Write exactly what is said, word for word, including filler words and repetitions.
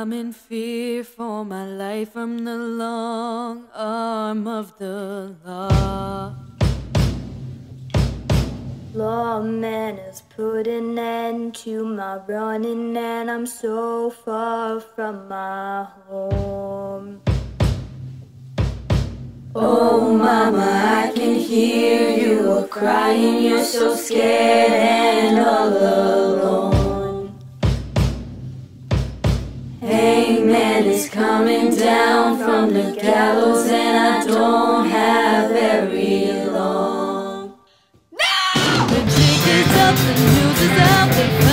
I'm in fear for my life from the long arm of the law. Lawman has put an end to my running, and I'm so far from my home. Oh mama, I can hear you are crying, you're so scared and all alone. Hangman is coming down from the gallows, and I don't have very long. No! The jig is up, the news is out, they